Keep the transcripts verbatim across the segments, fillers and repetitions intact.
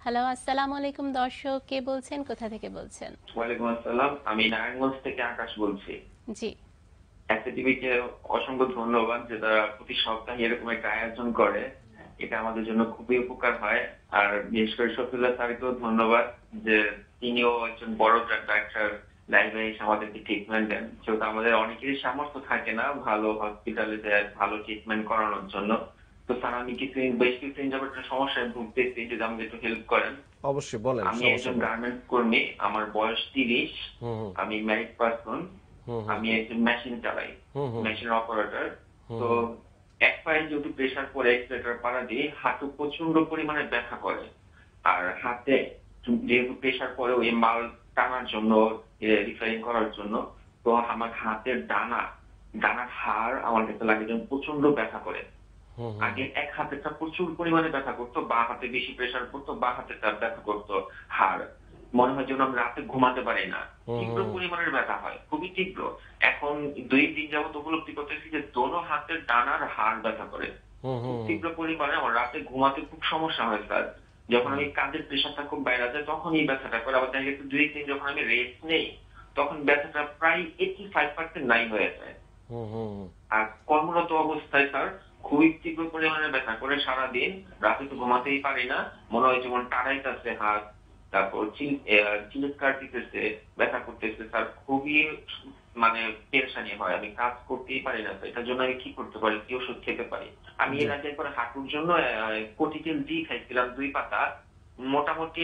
Hello, আসসালামু আলাইকুম দর্শক, কে বলছেন, কোথা থেকে বলছেন? ওয়ালাইকুম আসসালাম, আমি নারায়ণগঞ্জ থেকে আকাশ বলছি। জি। একটা টিভিকে অসংখ্য ধন্যবাদ যে তারা প্রতি সপ্তাহে এরকম একটা আয়োজন করে। এটা আমাদের জন্য খুবই উপকার হয়। আর বিশেষ করে শফিউল্লাহ স্যারকেও ধন্যবাদ যে তিনিও একজন বড় ডাক্তার, লাইভে এসে আমাদেরকে ট্রিটমেন্ট দেন। যেহেতু আমাদের অনেকেরই সামর্থ্য থাকে না ভালো হসপিটালে ভালো ট্রিটমেন্ট করানোর জন্য। তো স্যার, আমি কিছু বেশ কিছুদিন যাবত একটা সমস্যায় ভুগতেছি, যদি আমাকে একটু হেল্প করেন। অবশ্যই বলেন, আমি সমস্যা একজন নেই। গার্মেন্টস কর্মী, আমার বয়স তিরিশ। হুম হুম আমি ম্যারিড পারসন। হুম হুম আমি একজন মেশিন চালাই, হুম হুম মেশিন অপারেটর। হুম তো হুম এক পায়ে যদি প্রেসার পরে এক্সেলেটর পাড়া দিয়ে হাঁটু প্রচন্ড পরিমাণে ব্যথা করে। আর হাতে যেহেতু প্রেসার পরে ওই মাল টানার জন্য, রিফারিং করার জন্য, তো আমার হাতের ডানা ডানার হাড় আমার কাছে লাগে যেন প্রচন্ড ব্যথা করে। হুম হুম আগে এক হাতেরটা প্রচুর পরিমাণে ব্যথা করতো, বা হাতে বেশি প্রেসার পড়তো, বা হাতেরটা ব্যথা করতো হাড়। মনে হয় যেন আমি রাতে ঘুমাতে পারি না, হুম তীব্র হুম পরিমাণের ব্যথা হয়, খুবই তীব্র। এখন দুই দিন যাবত উপলব্ধি করতেছি যে দোনো হাতের ডানার হাড় ব্যথা করে হুম খুব হুম তীব্র পরিমাণে। আমার রাতে ঘুমাতে খুব সমস্যা হয় স্যার। যখন আমি কাজের প্রেশারটা খুব বাইরে যায় তখন এই ব্যথাটা করে। আবার দেখা গেছে দুই দিন যখন আমি রেস্ট নেই তখন ব্যথাটা প্রায় এইটি ফাইভ পার্সেন্ট নাই হয়ে যায়। হুম হুম হুম আর কর্মরত অবস্থায় স্যার খুবই তীব্র পরিমাণে ব্যথা করে সারাদিন, রাতে তো ঘুমাতেই পারি না, মনে হয় যেমন টাড়াইতেছে হাত, তারপর চিৎকার দিতেছে, ব্যথা করতেছে স্যার, খুবই মানে পেরেশানি হয়, আমি কাজ করতেই পারি না। এটার জন্য আমি কি করতে পারি, কি ওষুধ খেতে পারি? আমি জি। এর আগে একবার হাঁটুর জন্য কোটিকেল ডি খাইছিলাম দুই পাতা, মোটামুটি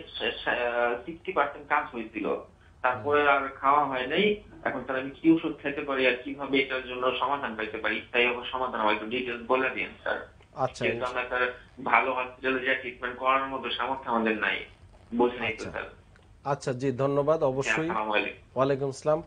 সিক্সটি পার্সেন্ট কাজ হয়েছিল, হুম। তারপরে আর খাওয়া হয় নাই। এখন স্যার আমি কি ওষুধ খেতে পারি আর কিভাবে এটার জন্য সমাধান পাইতে পারি, তাই আমার সমাধান আমার একটু ডিটেলস বলে দিন স্যার। আচ্ছা যেহেতু ইনশ- আমরা স্যার ভালো হসপিটালে যা ট্রিটমেন্ট করানোর মতো সামর্থ্য আমাদের নাই, বুঝে নেই তো আচ্ছা স্যার। আচ্ছা জি, ধন্যবাদ হ্যাঁ, অবশ্যই। আসসালামু আলাইকুম। ওয়ালাইকুম আসসালাম।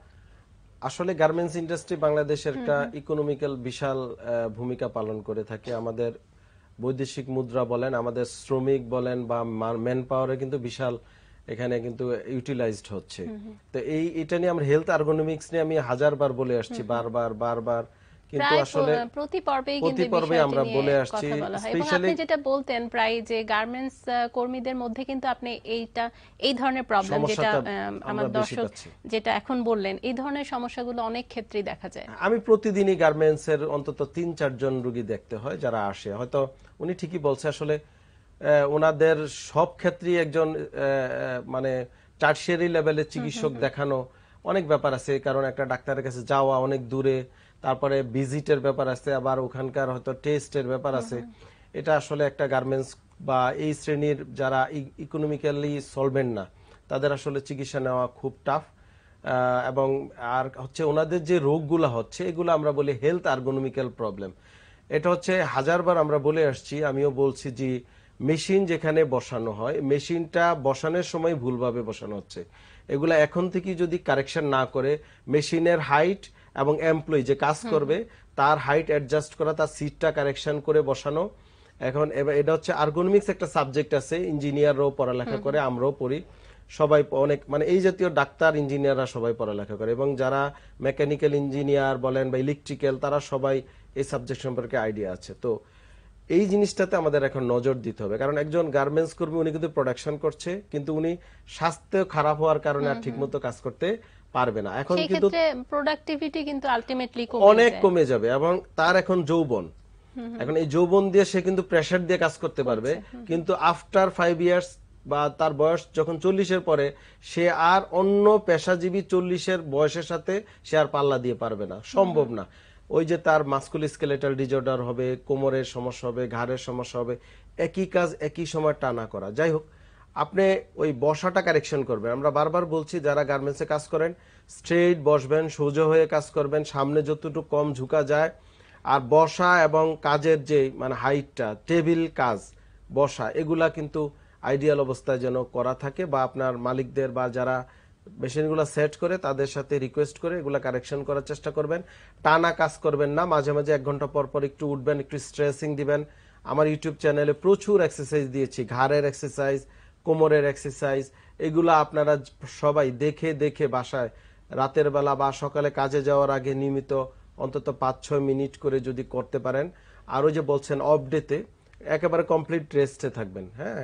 আসলে গার্মেন্টস ইন্ডাস্ট্রি বাংলাদেশের হুম একটা হুম ইকোনমিক্যাল বিশাল আহ, ভূমিকা পালন করে থাকে। আমাদের বৈদেশিক মুদ্রা বলেন, আমাদের শ্রমিক বলেন বা ম্যান পাওয়ারে কিন্তু বিশাল এখানে কিন্তু ইউটিলাইজড হচ্ছে। হুম হুম তো এই এটা নিয়ে আমরা হেলথ আর্গোনমিক্স নিয়ে আমি হাজারবার বলে আসছি, হুম হুম। বারবার বারবার, কিন্তু প্রায় আসলে প- প্রতি পর্বেই কিন্তু প্রতি এই পর্বে বিষয়টি আমরা নিয়ে বলে আসছি। কথা বলা হয়, এবং স্পেশালি আপনি যেটা বলতেন প্রায় যে গার্মেন্টস কর্মীদের মধ্যে কিন্তু আপনি এইটা এই ধরনের প্রবলেম যেটা সমস্যাটা আহ, আমার আমরা বেশি দর্শক পাচ্ছি। যেটা এখন বললেন, এই ধরনের সমস্যাগুলো অনেক ক্ষেত্রেই দেখা যায়। আমি প্রতিদিনই গার্মেন্টস এর অন্তত তিন চারজন রুগী দেখতে হয় যারা আসে। হয়তো উনি ঠিকই বলছে, আসলে আহ, ওনাদের সব ক্ষেত্রেই একজন আহ, আহ, মানে টার্সিয়ারি লেভেলের হুম হুম চিকিৎসক হুম দেখানো অনেক ব্যাপার আছে, কারণ একটা ডাক্তারের কাছে যাওয়া অনেক দূরে, তারপরে ভিজিটের ব্যাপার আছে, আবার ওখানকার হয়তো টেস্টের ব্যাপার হুম আছে। হুম এটা আসলে একটা গার্মেন্টস বা এই শ্রেণীর যারা ইকোনমিক্যালি সলভেন্ট না, তাদের আসলে চিকিৎসা নেওয়া খুব টাফ। আহ, এবং আর হচ্ছে ওনাদের যে রোগগুলো হচ্ছে এগুলো আমরা বলি হেলথ আর্গোনমিক্যাল প্রবলেম। এটা হচ্ছে হাজারবার আমরা বলে আসছি, আমিও বলছি যে মেশিন যেখানে বসানো হয়, মেশিনটা বসানোর সময় ভুলভাবে বসানো হচ্ছে। এগুলা এখন থেকে যদি কারেকশন না করে, মেশিনের হাইট এবং এমপ্লয়ি যে কাজ হুম হুম করবে তার হাইট অ্যাডজাস্ট করা, তার সিটটা কারেকশন করে বসানো। এখন এবার এটা হচ্ছে আর্গোনমিক্স একটা সাবজেক্ট আছে, ইঞ্জিনিয়াররাও পড়ালেখা হুম করে, হুম আমরাও পড়ি, সবাই অনেক মানে এই জাতীয় ডাক্তার ইঞ্জিনিয়াররা সবাই পড়ালেখা করে, এবং যারা মেকানিক্যাল ইঞ্জিনিয়ার বলেন বা ইলেকট্রিক্যাল, তারা সবাই এই সাবজেক্ট সম্পর্কে আইডিয়া আছে। তো এই জিনিসটাতে আমাদের এখন নজর দিতে হবে, কারণ একজন গার্মেন্টস কর্মী উনি কিন্তু প্রোডাকশন করছে, কিন্তু উনি স্বাস্থ্য খারাপ হওয়ার কারণে হুম আর হুম। ঠিকমতো কাজ করতে পারবে না। এখন সেই কিন্তু ক্ষেত্রে প্রোডাক্টিভিটি কিন্তু আলটিমেটলি কমে অনেক যায়। কমে যাবে, এবং তার এখন যৌবন, হুম হুম। এখন এই যৌবন দিয়ে সে কিন্তু প্রেসার দিয়ে কাজ করতে পারবে, করছে। হুম হুম কিন্তু আফটার ফাইভ ইয়ার্স বা তার বয়স যখন চল্লিশের পরে, সে আর অন্য পেশাজীবী চল্লিশের বয়সের সাথে সে আর পাল্লা দিয়ে পারবে না, হুম সম্ভব হুম না। ওই যে তার মাস্কুলোস্কেলেটাল ডিজঅর্ডার হবে, কোমরের সমস্যা হবে, ঘাড়ের সমস্যা হবে, একই কাজ একই সময় টানা করা। যাই হোক, আপনি ওই বসাটা কারেকশন করবেন। আমরা বারবার বলছি যারা গার্মেন্টসে কাজ করেন, স্ট্রেইট বসবেন, সোজা হয়ে কাজ করবেন, সামনে যতটুকু কম ঝুঁকা যায়। আর বসা এবং কাজের যে মানে হাইটটা, টেবিল কাজ, বসা, এগুলা কিন্তু আইডিয়াল অবস্থায় যেন করা থাকে, বা আপনার মালিকদের বা যারা মেশিনগুলো সেট করে তাদের সাথে রিকোয়েস্ট করে এগুলা কারেকশন করার চেষ্টা করবেন। টানা কাজ করবেন না, মাঝে মাঝে এক ঘন্টা পর পর একটু উঠবেন, একটু স্ট্রেসিং দিবেন। আমার ইউটিউব চ্যানেলে প্রচুর এক্সারসাইজ দিয়েছি, ঘাড়ের এক্সারসাইজ, কোমরের এক্সারসাইজ, এগুলা আপনারা সবাই দেখে দেখে বাসায় রাতের বেলা বা সকালে কাজে যাওয়ার আগে নিয়মিত অন্তত পাঁচ ছয় মিনিট করে যদি করতে পারেন। আরও যে বলছেন অফ ডেতে একেবারে কমপ্লিট রেস্টে থাকবেন, হ্যাঁ,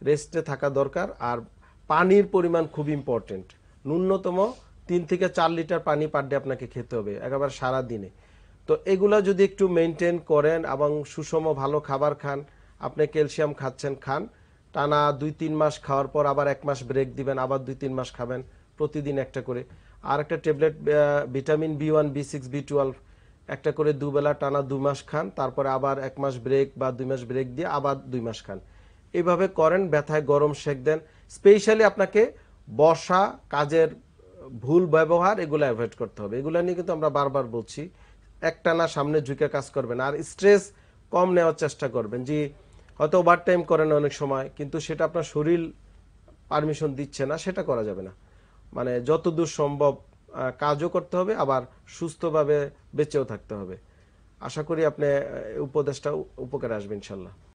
রেস্টে থাকা দরকার। আর পানির পরিমাণ খুব ইম্পর্টেন্ট, ন্যূনতম তিন থেকে চার লিটার পানি পার ডে আপনাকে খেতে হবে একেবারে সারা দিনে। তো এগুলা যদি একটু মেনটেন করেন এবং সুষম ভালো খাবার খান, আপনি ক্যালসিয়াম খাচ্ছেন খান, টানা দুই তিন মাস খাওয়ার পর আবার এক মাস ব্রেক দিবেন, আবার দুই তিন মাস খাবেন প্রতিদিন একটা করে। আর একটা tablet vitamin B one B six B twelve একটা করে দুবেলা টানা দুই মাস খান, তারপরে আবার এক মাস ব্রেক বা দুই মাস ব্রেক দিয়ে আবার দুই মাস খান। এইভাবে করেন, ব্যথায় গরম সেক দেন। স্পেশালি আপনাকে বসা, কাজের ভুল ব্যবহার এগুলো অ্যাভয়েড করতে হবে। এগুলো নিয়ে কিন্তু আমরা বারবার বলছি, একটানা সামনে ঝুঁকে কাজ করবেন। আর স্ট্রেস কম নেওয়ার চেষ্টা করবেন। যে হয়তো ওভার টাইম করেন অনেক সময়, কিন্তু সেটা আপনার শরীর পারমিশন দিচ্ছে না, সেটা করা যাবে না। মানে যতদূর সম্ভব আহ, কাজও করতে হবে, আবার সুস্থভাবে বেঁচেও থাকতে হবে। আশা করি আপনি আহ, উপদেশটা উপকারে আসবে ইনশাল্লাহ।